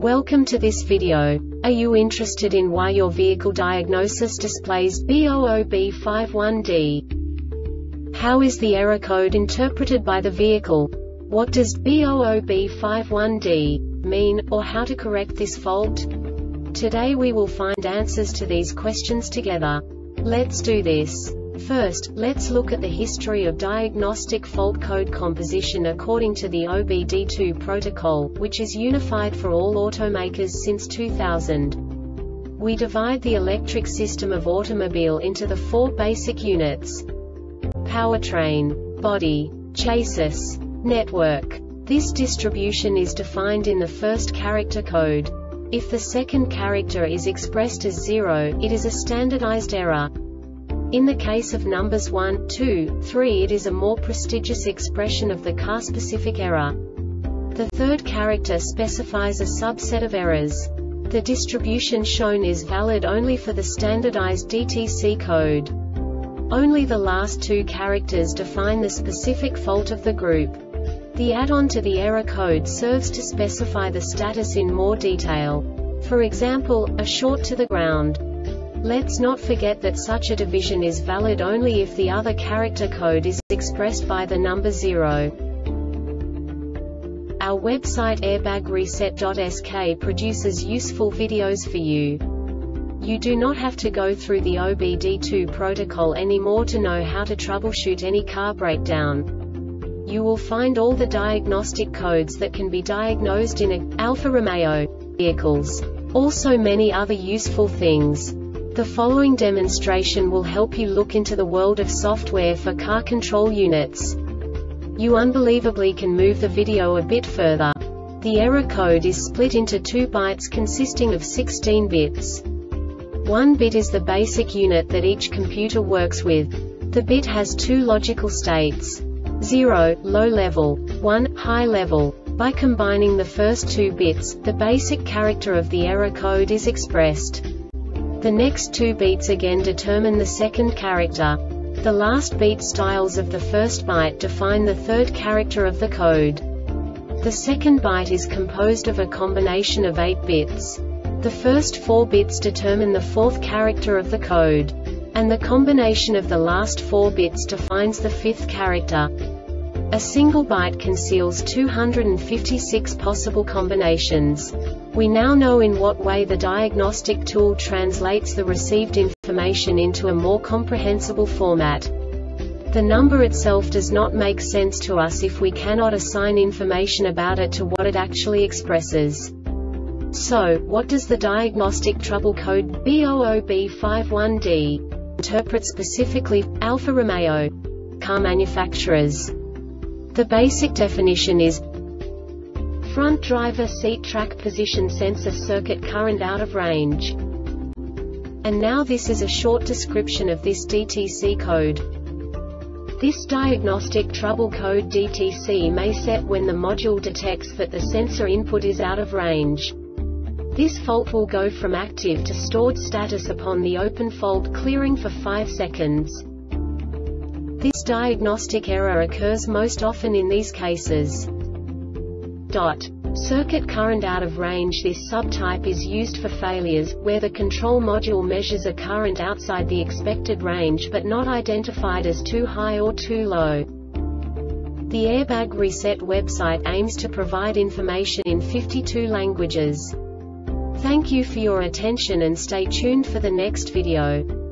Welcome to this video. Are you interested in why your vehicle diagnosis displays B00B51D? How is the error code interpreted by the vehicle? What does B00B51D mean, or how to correct this fault? Today we will find answers to these questions together. Let's do this. First, let's look at the history of diagnostic fault code composition according to the OBD2 protocol, which is unified for all automakers since 2000. We divide the electric system of automobile into the four basic units: powertrain, body, chassis, network. This distribution is defined in the first character code. If the second character is expressed as 0, it is a standardized error. In the case of numbers 1, 2, 3, it is a more prestigious expression of the car-specific error. The third character specifies a subset of errors. The distribution shown is valid only for the standardized DTC code. Only the last two characters define the specific fault of the group. The add-on to the error code serves to specify the status in more detail. For example, a short to the ground. Let's not forget that such a division is valid only if the other character code is expressed by the number 0. Our website airbagreset.sk produces useful videos for you. You do not have to go through the OBD2 protocol anymore to know how to troubleshoot any car breakdown. You will find all the diagnostic codes that can be diagnosed in Alfa Romeo vehicles. Also many other useful things. The following demonstration will help you look into the world of software for car control units. You unbelievably can move the video a bit further. The error code is split into 2 bytes consisting of 16 bits. 1 bit is the basic unit that each computer works with. The bit has 2 logical states: 0, low level, 1, high level. By combining the first 2 bits, the basic character of the error code is expressed. The next 2 beats again determine the second character. The last beat styles of the first byte define the third character of the code. The second byte is composed of a combination of 8 bits. The first 4 bits determine the fourth character of the code. And the combination of the last 4 bits defines the fifth character. A single byte conceals 256 possible combinations. We now know in what way the diagnostic tool translates the received information into a more comprehensible format. The number itself does not make sense to us if we cannot assign information about it to what it actually expresses. So, what does the diagnostic trouble code B00B51D interpret specifically for Alfa Romeo car manufacturers? The basic definition is front driver seat track position sensor circuit current out of range. And now this is a short description of this DTC code. This diagnostic trouble code DTC may set when the module detects that the sensor input is out of range. This fault will go from active to stored status upon the open fault clearing for 5 seconds. This diagnostic error occurs most often in these cases. Circuit current out of range. This subtype is used for failures, where the control module measures a current outside the expected range but not identified as too high or too low. The Airbag Reset website aims to provide information in 52 languages. Thank you for your attention and stay tuned for the next video.